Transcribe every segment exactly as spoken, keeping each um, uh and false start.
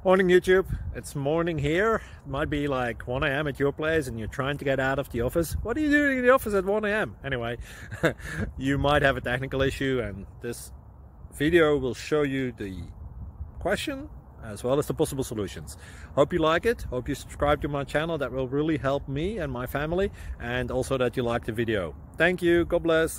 Morning YouTube, it's morning here. It might be like one A M at your place and you're trying to get out of the office. What are you doing in the office at one A M? Anyway, you might have a technical issue and this video will show you the question as well as the possible solutions. Hope you like it, hope you subscribe to my channel. That will really help me and my family, and also that you like the video. Thank you, God bless.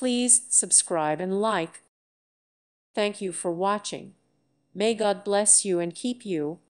please subscribe and like. Thank you for watching. May God bless you and keep you.